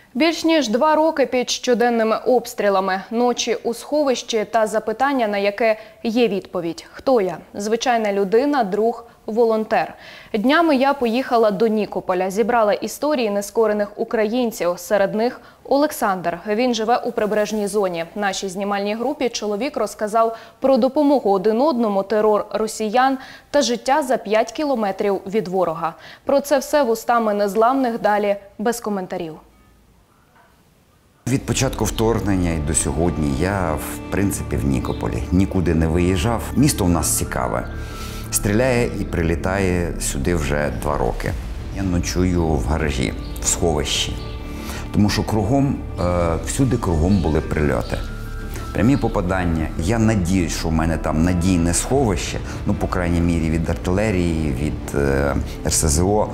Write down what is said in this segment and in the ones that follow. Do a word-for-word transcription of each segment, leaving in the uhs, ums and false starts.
Більш ніж два роки під щоденними обстрілами, ночі у сховищі та запитання, на яке є відповідь. Хто я? Звичайна людина, друг, волонтер. Днями я поїхала до Нікополя, зібрала історії нескорених українців. Серед них Олександр. Він живе у прибережній зоні. Нашій знімальній групі чоловік розказав про допомогу один одному, терор росіян та життя за п'ять кілометрів від ворога. Про це все вустами незламних, далі без коментарів. Від початку вторгнення і до сьогодні я, в принципі, в Нікополі. Нікуди не виїжджав. Місто у нас цікаве. Стріляє і прилітає сюди вже два роки. Я ночую в гаражі, в сховищі. Тому що кругом, всюди кругом були прильоти. Прямі попадання. Я надіюсь, що в мене там надійне сховище, ну, по крайній мірі, від артилерії, від е, ер ес зе о.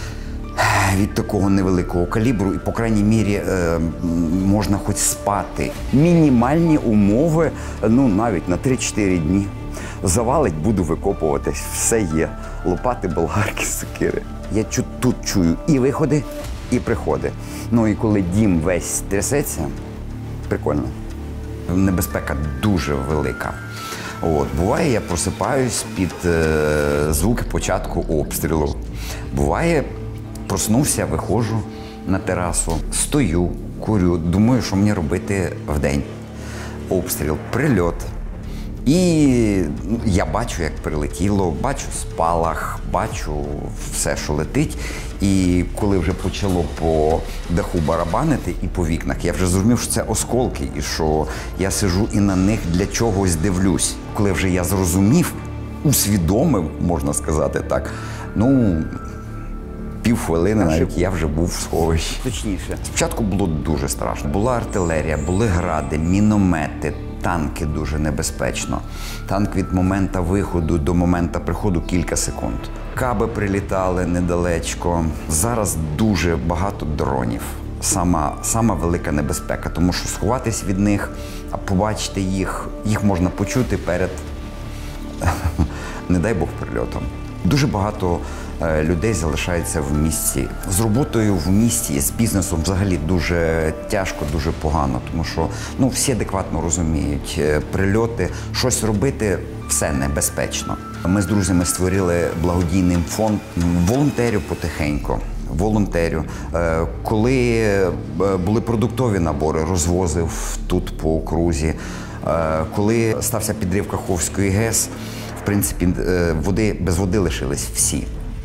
Від такого невеликого калібру і, по крайній мірі, можна хоч спати. Мінімальні умови, ну, навіть на три-чотири дні. Завалить, буду викопуватись, все є. Лопати, болгарки, сокири. Я тут чую і виходи, і приходи. Ну і коли дім весь трясеться, прикольно. Небезпека дуже велика. От, буває, я просипаюсь під е, звуки початку обстрілу. Буває, проснувся, виходжу на терасу, стою, курю, думаю, що мені робити вдень. Обстріл, прильот. І я бачу, як прилетіло, бачу спалах, бачу все, що летить. І коли вже почало по даху барабанити і по вікнах, я вже зрозумів, що це осколки, і що я сиджу і на них для чогось дивлюсь. Коли вже я зрозумів, усвідомив, можна сказати так, ну, півхвилини навіть я вже був в сховищі. Точніше. Спочатку було дуже страшно. Була артилерія, були гради, міномети, танки дуже небезпечно. Танк від моменту виходу до моменту приходу кілька секунд. Каби прилітали недалечко. Зараз дуже багато дронів. Сама, сама велика небезпека, тому що сховатись від них, а побачити їх, їх можна почути перед, не дай Бог, прильотом. Дуже багато е, людей залишається в місті. З роботою в місті, з бізнесом взагалі дуже тяжко, дуже погано, тому що, ну, всі адекватно розуміють, е, прильоти, щось робити – все небезпечно. Ми з друзями створили благодійний фонд, волонтерю потихеньку. Волонтерю. Е, коли е, були продуктові набори, розвозив тут по окрузі. Е, коли стався підрив Каховської ГЕС, в принципі, води, без води лишились всі.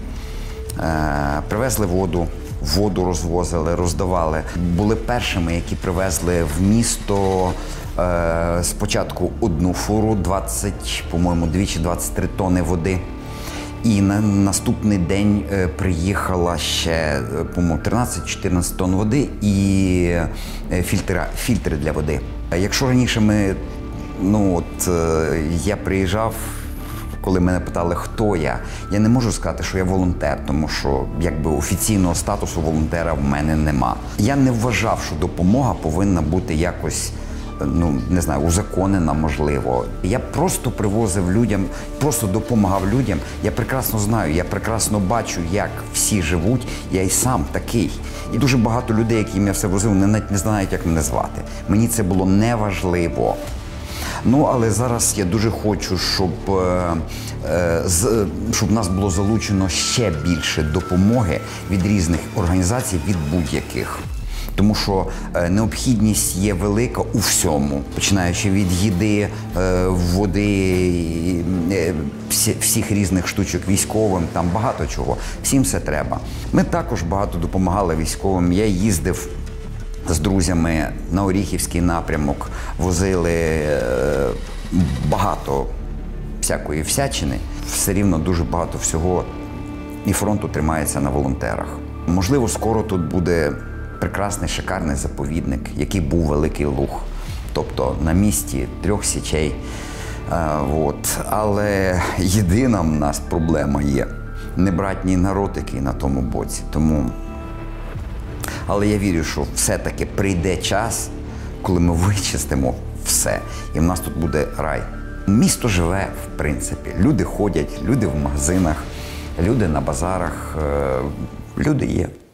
Е, привезли воду, воду розвозили, роздавали. Були першими, які привезли в місто е, спочатку одну фуру, двадцять, по-моєму, дві чи двадцять три тонни води. І на наступний день е, приїхала ще, по-моєму, тринадцять-чотирнадцять тонн води і е, фільтри, фільтри для води. Якщо раніше ми, ну от, е, я приїжджав, коли мене питали, хто я, я не можу сказати, що я волонтер, тому що, якби, офіційного статусу волонтера в мене нема. Я не вважав, що допомога повинна бути якось, ну, не знаю, узаконена, можливо. Я просто привозив людям, просто допомагав людям. Я прекрасно знаю, я прекрасно бачу, як всі живуть, я і сам такий. І дуже багато людей, яким я все возив, вони навіть не знають, як мене звати. Мені це було неважливо. Ну, але зараз я дуже хочу, щоб, е, з, щоб нас було залучено ще більше допомоги від різних організацій, від будь-яких. Тому що е, необхідність є велика у всьому, починаючи від їди, е, води, е, всі, всіх різних штучок військовим, там багато чого. Всім все треба. Ми також багато допомагали військовим. Я їздив з друзями на Оріхівський напрямок, возили е, багато всякої всячини. Все рівно дуже багато всього, і фронту тримається на волонтерах. Можливо, скоро тут буде прекрасний, шикарний заповідник, який був Великий Луг. Тобто на місці трьох січей. Е, от. Але єдина в нас проблема є – небратній народ, який на тому боці. Тому... Але я вірю, що все-таки прийде час, коли ми вичистимо все, і в нас тут буде рай. Місто живе, в принципі. Люди ходять, люди в магазинах, люди на базарах, люди є.